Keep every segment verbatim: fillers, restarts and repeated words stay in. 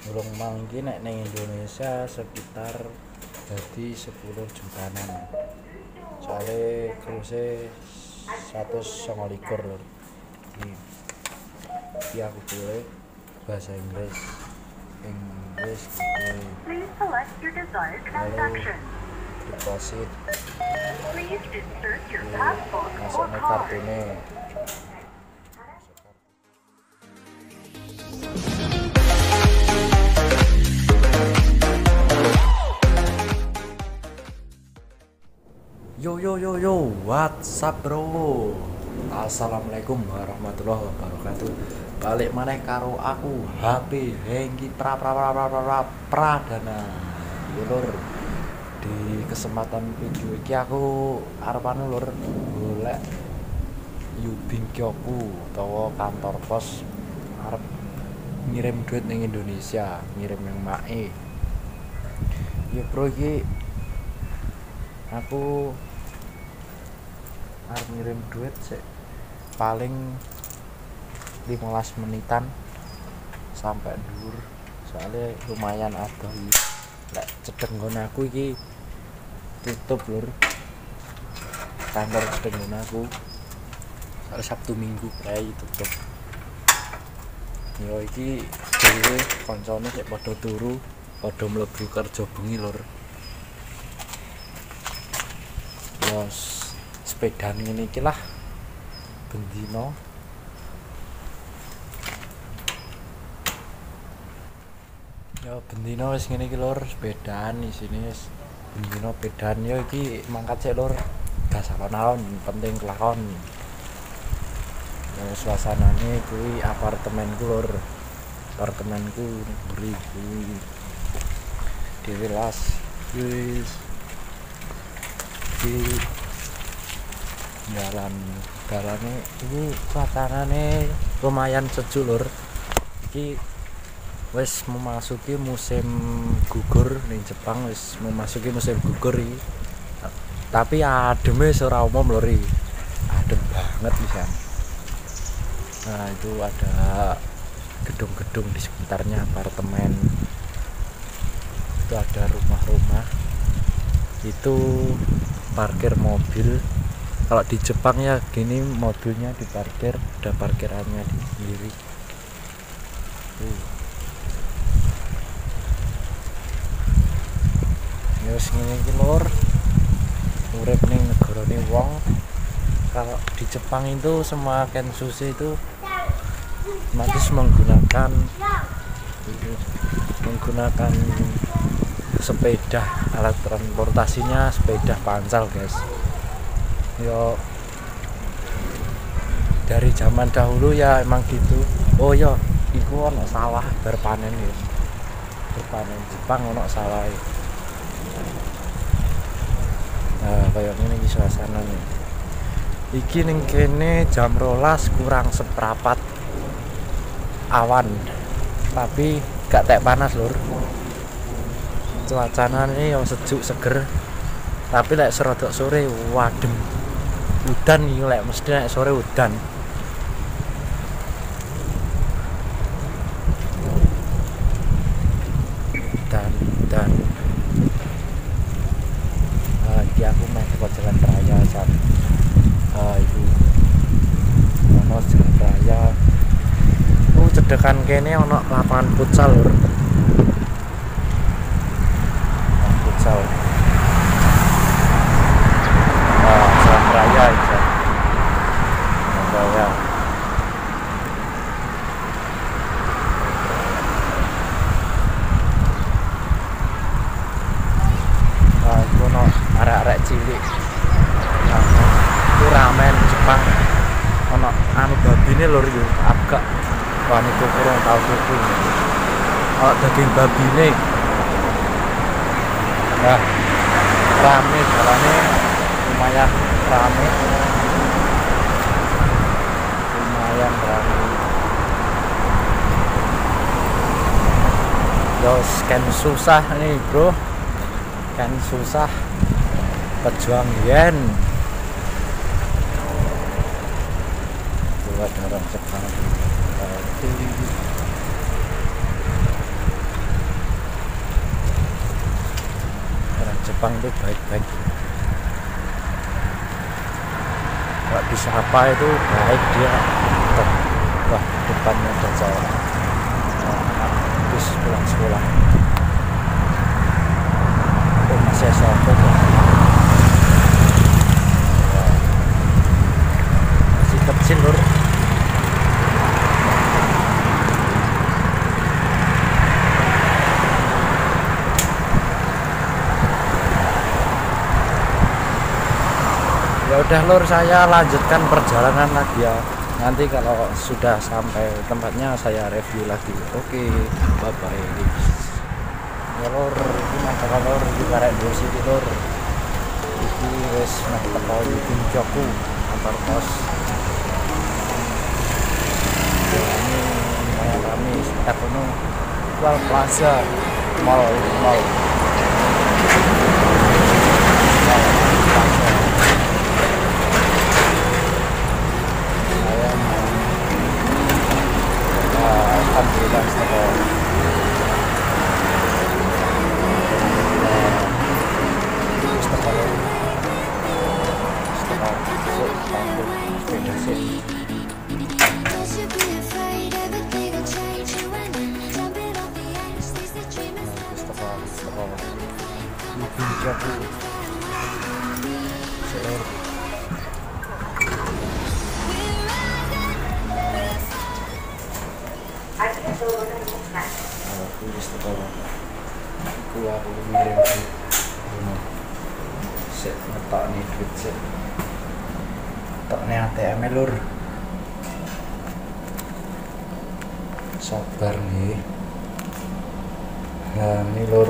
Burung mang iki nek ning Indonesia sekitar jadi sepuluh jutaan. Soale kruse seratus lima puluh lur. Iki. Iki aku boleh bahasa Inggris. Inggris gitu. Please select your desired transaction. Deposit. Please insert your passport or Masuknya card. kartune. Yo yo yo yo, what's up bro? Assalamualaikum warahmatullahi wabarakatuh. Balik maneh karo aku H P Hengki pra pra pra pra pra Pradana. Yo lur, di kesempatan video iki aku arepane lur golek Yubing Kyoku utawa kantor pos arep ngirim duit ning Indonesia, ngirim yang mae. Yo bro, iki aku arep ngirim duit sih paling lima belas menitan sampai dur, soalnya lumayan ada lek cedek nggon aku iki tutup lur, kantor cedek nggon aku soalnya Sabtu Minggu kayak tutup. Yo iki dhewe koncone sik padha turu padha mlebu kerja bengi lur. Los sepeda ngene iki lah bendino ya bendino wis ngene iki lur, sepedaan isine wis bendino pedan. Yo iki mangkat sik lur, gak salon-alon penting kelakon. Ya suasanane kuwi apartemenku lur, apartemenku mburi kuwi dhewe las wis di jalan dalane ini suasanane lumayan sejuk lur. Iki wis memasuki musim gugur ning Jepang, wis memasuki musim gugur iki. Tapi ademe wis ora umum lur iki. Adem banget pisan. Nah, itu ada gedung-gedung di sekitarnya apartemen. Itu ada rumah-rumah. Itu parkir mobil. Kalau di Jepang ya gini, mobilnya diparkir, ada parkirannya di sendiri. Tuh. Ya wis ngene iki lur, urip ning negarane wong. Kalau di Jepang itu semua kensushi itu otomatis menggunakan menggunakan sepeda, alat transportasinya sepeda pancal guys. Yo dari zaman dahulu ya emang gitu. Oh yo iku ono sawah berpanen ya, berpanen Jepang ono sawah. Nah kayak gini iki suasanane. Iki ning kene jam rolas kurang seprapat awan, tapi gak tek panas lur. Cuacane yang sejuk seger, tapi lek serodok sore wadem udan iki, lek mesti lek sore udan. Dan dan ah iki aku meh ke jalan raya jan. Ah itu ono jalan raya. Oh cedekan kene ono lapangan futsal lur. Futsal. Nah, jalan raya itu. Jalan raya. Nah, itu no arek-arek cilik. Nah, itu ramen Jepang. Ono anu babine lur yo, agak wani kurang tau tuku. Ono daging babine. Nah, rame jalannya, lumayan rame, lumayan rame. Yo scan susah nih bro, kan susah, pejuang yen. Itu ada orang Jepang. Jepang itu baik-baik. Kalau disapa itu baik, dia tetap wah depannya ada saya terus pulang sekolah itu masih S M P ya. Masih kecil lur. Ya udah lur, saya lanjutkan perjalanan lagi ya. Nanti kalau sudah sampai tempatnya saya review lagi. Oke, bye bye. Ya lur, iki mantap lur, iki karek dua sini lur. Iki wis nek teko iki Joku antar pos. Ini kayak kami step ono Kual Plaza Mall Mall. Alhamdulillah setelah setelah setelah sepanduk sepeda sini setelah setelah bikin jago seler aku setelah aku aku ngirim duit ini set ngetok nih duit set ngetok nih A T M lur, sabar nih. Nah ini lur,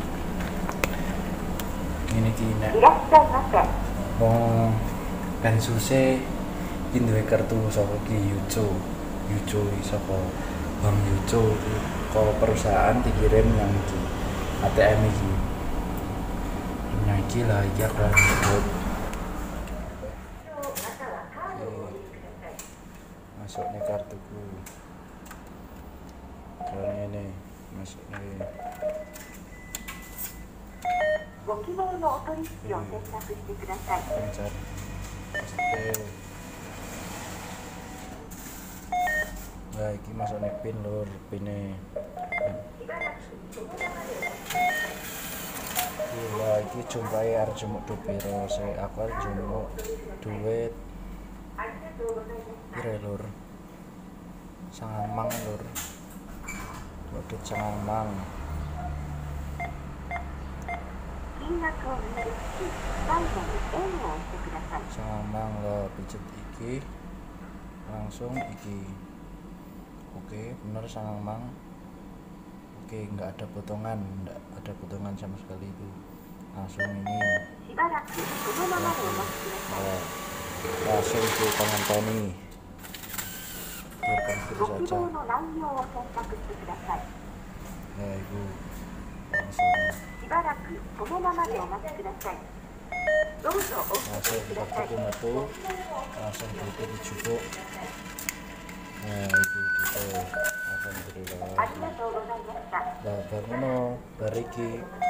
ini kini mau pensuse induwe kartu saka ki Yujo Yujo saka Bang Yujo kalau perusahaan dikirim yang di A T M ini yang iki lah iya kan masuk nih kartuku kalau ini masuk nih pencet nah ini masuk nih pin lur, pinnya gila ini jumpai harus jumuk dupiro saya aku harus jumuk duit kira lur sangat mang lur duit sangat mang sangat mang lo pijet iki langsung iki. Oke, bener sangat mang. Oke, nggak ada potongan, nggak ada potongan sama sekali itu. Langsung ini. Oh, langsung ke pengantoni. Biarkan dulu saja. Ya ibu, langsung. Langsung kita tutup metu, langsung duduk dijupuk. Nah itu gitu, alhamdulillah. Nah baru bariki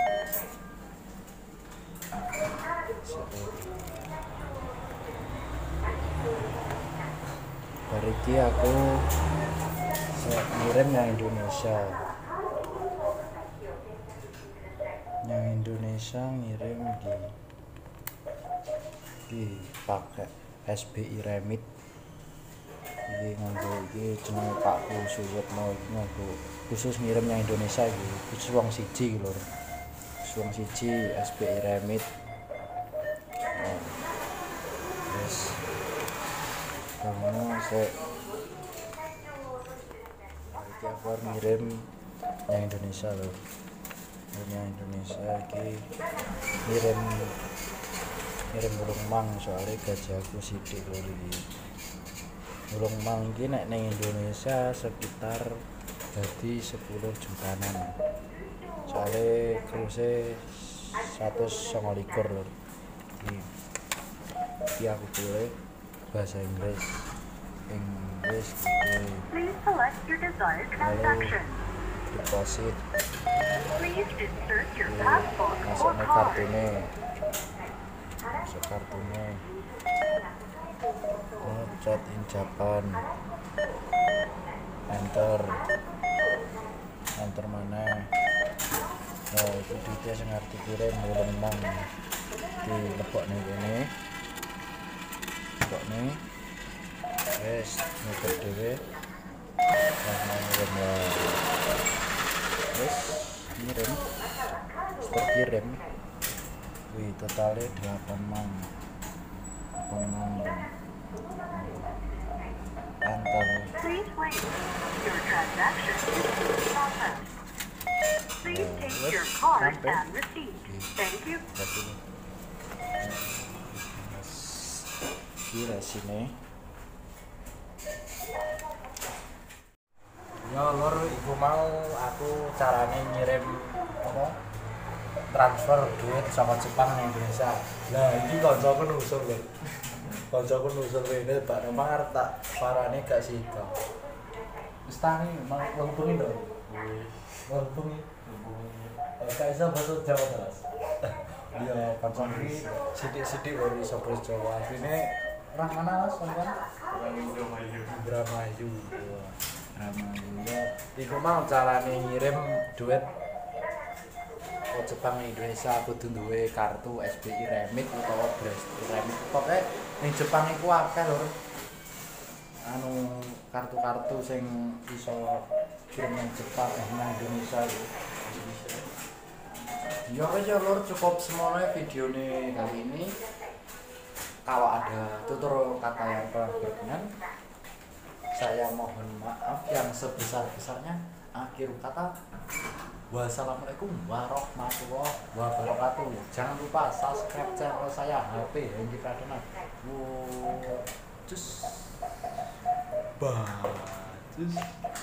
bariki aku saya ngirim yang Indonesia yang Indonesia ngirim di di pakai S B I Remit. Ini nganggo iki jenenge Pakku suwet mau nganggo khusus ngirim yang Indonesia iki khusus wong siji lho. Wong siji S B I Remit. Oh. Yes. Kamu saya iki aku ngirim yang Indonesia lho. Yang Indonesia iki ngirim ngirim burung mang soalnya gaji aku sidik lho iki. Burung mang iki nek ning Indonesia sekitar jadi sepuluh jutaan. Soalnya kruse seratus lima puluh lho. Iki. Iki aku boleh bahasa Inggris. Inggris gitu. Please select your desired transaction. deposit. Please insert your Oke, passport or masuknya card. kartunya. Masuk kartunya. Oh, chat in Japan. Enter. Enter mana? Nah, itu duitnya sing arep dikirim menang. Di lebok nih ini. Lebok nih. Wes, nyebut dhewe. Nah, ngirim ya. Wes, ngirim. Stop kirim. Wih, totalnya delapan mang. delapan mang. Enter. Please wait. Your transaction is being processed. Please take your card Sampai. and receipt. Thank you. Berarti kira sini. Ya lor, iku mau aku carane ngirim apa? Transfer duit sama Jepang ning Indonesia. Lah iki kancaku nusul lho. Kancaku nusul rene Pak Nomang arep tak parane gak sida. Wis tani mang ngubungi to. Ngubungi. Gak iso basa Jawa terus. Iya, kancaku iki sithik-sithik lho iso basa Jawa. Asline orang mana Mas sampean? Indramayu. Indramayu. Indramayu. Ya, iku mau carane ngirim duit ke Jepang Indonesia kudu duwe kartu S B I Remit utawa Breast Remit. Pokoke ning Jepang iku akeh lho. Anu kartu-kartu sing iso kirim nang Jepang eh nang Indonesia iku. Ya wis ya lur, cukup semono videone kali ini. Kalau ada tutur kata yang kurang berkenan, saya mohon maaf yang sebesar-besarnya. Akhir kata, wassalamualaikum warahmatullahi wabarakatuh. Jangan lupa subscribe channel saya H P Hengki Pradana. Wow, cus, bah, cus.